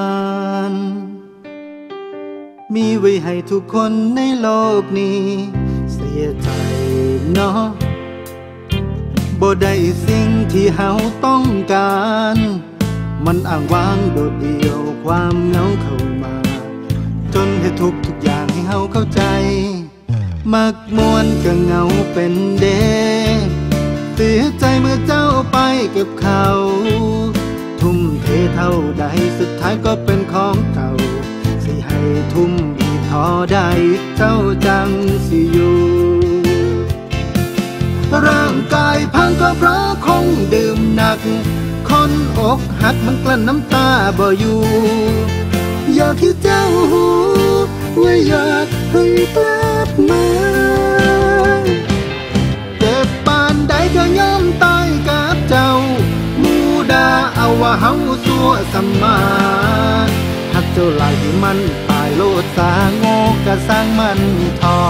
นมีไว้ให้ทุกคนในโลกนี้เสียใจเนาะบ่ได้สิ่งที่เฮาต้องการมันอ้างว้างโดดเดี่ยวความเหงาเข้ามาจนให้ทุกอย่างให้เฮาเข้าใจมักมวนก็เหงาเป็นเด้เสียใจเมื่อเจ้าไปกับเขาทุ่มเทเท่าใดสุดท้ายก็เป็นของเก่าสิให้ทุ่มอีกทอใดเจ้าจังสิอยู่ร่างกายพังก็เพราะคงดื่มหนักคนอกหักมันกลั้นน้ำตาบ่อยู่อยากให้เจ้าหูว่าอยากให้กลับมาเจ็บปานใดก็ยอมตายกับเจ้ามูดาเอาว่าเฮาสัวสมาหักเจ้าหลายที่มันตายโลดสาโง่กะสร้างมันทอ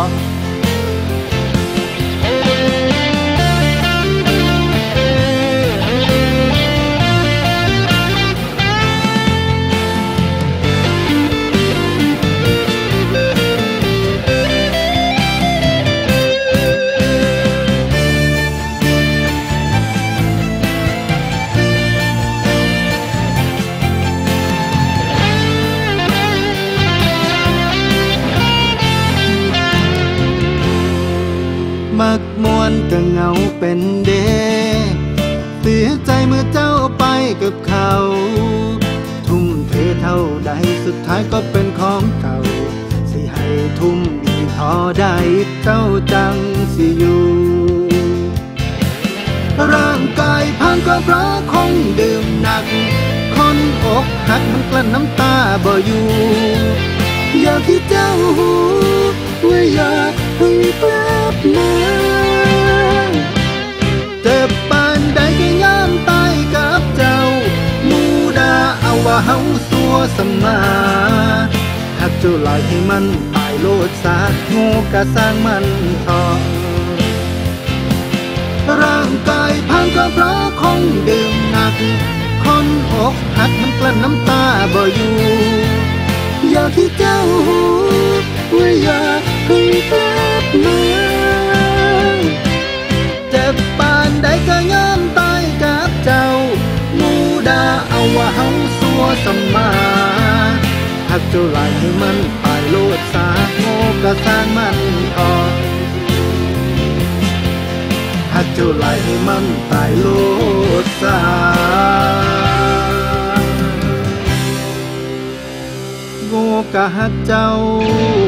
มักมวนก็เหงาเป็นเด้เสียใจเมื่อเจ้าไปกับเขาทุ่มเทเท่าใดสุดท้ายก็เป็นของเก่าสิให้ทุ่มอีกทอใดเจ้าจังสิอยู่ร่างกายพังก็เพราะคงดื่มหนักคนอกหักมันกลั้นน้ำตาบ่อยู่อยากให้เจ้าหูว่าอยากให้กลับมาเจ็บปานใดก็ยอมตายกับเจ้ามูดาเอาว่าเฮาสัวสมาหักเจ้าหลายให้มันตายโลดสาโง่กะสร้างมันทอร่างกายพังก็เพราะคงดื่มหนักคนอกหักมันกลั้นน้ำตาบ่อยู่อยากให้เจ้าหูว่าอยากให้กลับมาเจ็บปานใดก็ยอมตายกับเจ้ามูดาเอาว่าเฮาสัวสมาหักเจ้าหลายให้มันตายโลดสาโง่กะสร้างมันทอหักเจ้าหลายให้มันตายโลดสาโง่กะหักเจ้า